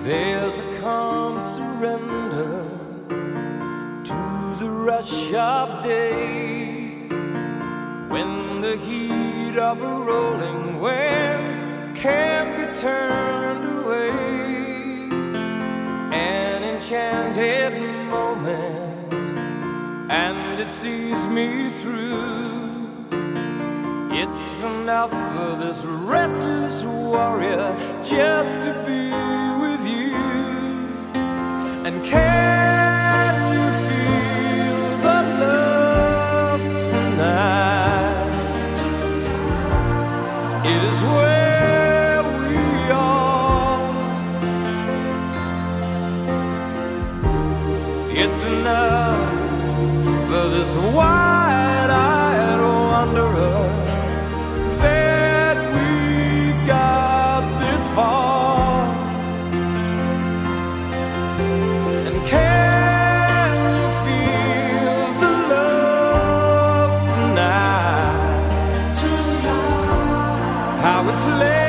There's a calm surrender to the rush of day, when the heat of a rolling wave can't be turned away. An enchanted moment, and it sees me through. It's enough for this restless warrior just to be with you. And can you feel the love tonight? It is where we are. It's enough for this wide-eyed wanderer that we got this far. And can you feel the love tonight? How it's late.